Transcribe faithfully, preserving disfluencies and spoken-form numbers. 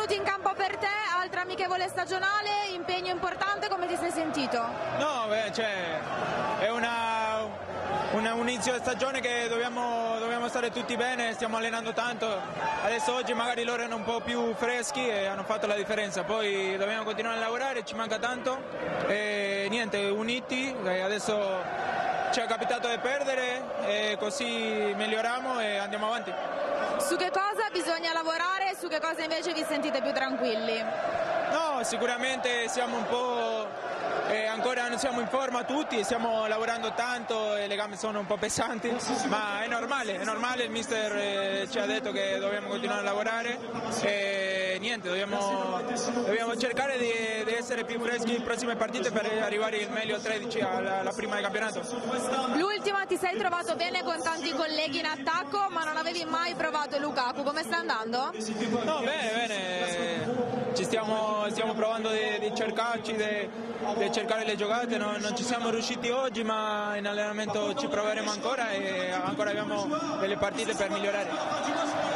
minuti in campo per te, altra amichevole stagionale, impegno importante, come ti sei sentito? No, beh, cioè, è una, una, un inizio di stagione che dobbiamo, dobbiamo stare tutti bene, stiamo allenando tanto, adesso oggi magari loro erano un po' più freschi e hanno fatto la differenza, poi dobbiamo continuare a lavorare, ci manca tanto e niente, uniti, adesso ci è capitato di perdere e così miglioriamo e andiamo avanti. Su che cosa bisogna lavorare e su che cosa invece vi sentite più tranquilli? No, sicuramente siamo un po', eh, ancora non siamo in forma tutti, stiamo lavorando tanto e le gambe sono un po' pesanti, ma è normale, è normale, il mister eh, ci ha detto che dobbiamo continuare a lavorare e niente, dobbiamo, dobbiamo cercare di, di essere più freschi in prossime partite per arrivare il meglio a tredici alla, alla prima del campionato. L'ultima, ti sei trovato bene con tanti colleghi in attacco, ma non avevi mai provato Lukaku, come sta andando? No, bene, bene. Ci stiamo, stiamo provando di, di cercarci, di, di cercare le giocate, no, non ci siamo riusciti oggi ma in allenamento ci proveremo ancora e ancora abbiamo delle partite per migliorare.